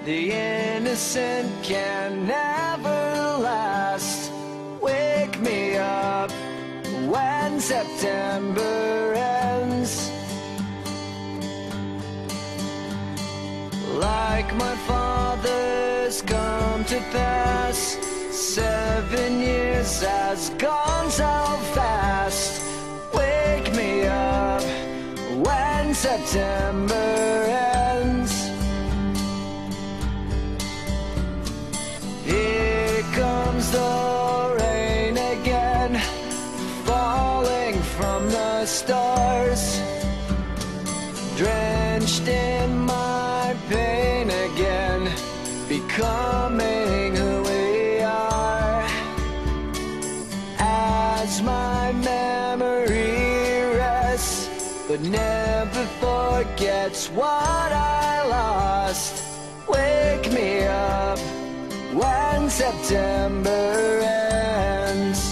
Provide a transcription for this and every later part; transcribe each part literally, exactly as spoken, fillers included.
The innocent can never last. Wake me up when September ends. Like my father's come to pass, seven years has gone so fast. Wake me up when September ends. Here comes the rain again, falling from the stars, drenched in my pain again, becoming who we are. As my memory rests, but never forgets what I lost. Wake me up when September ends.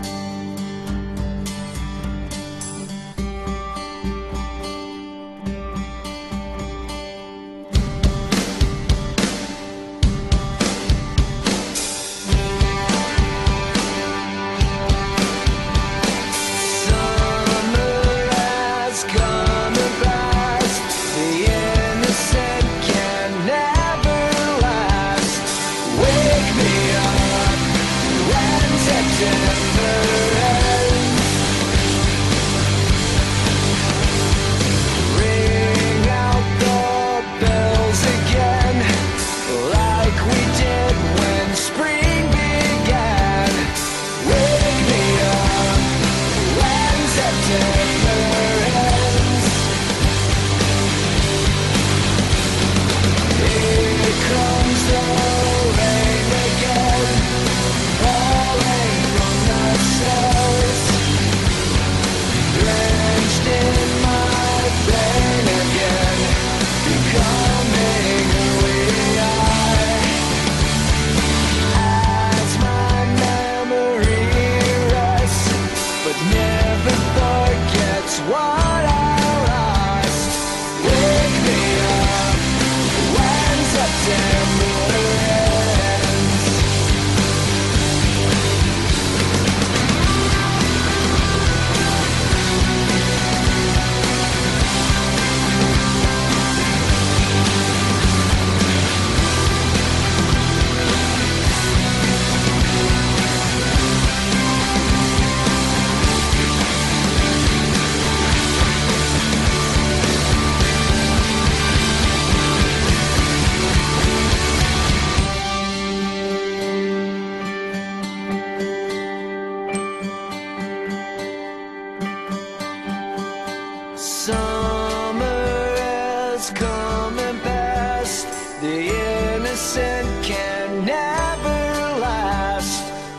Summer has come and passed. The innocent can never last.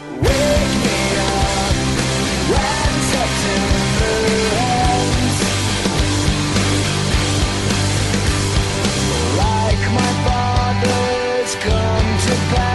Wake me up when September ends. Like my father's come to pass.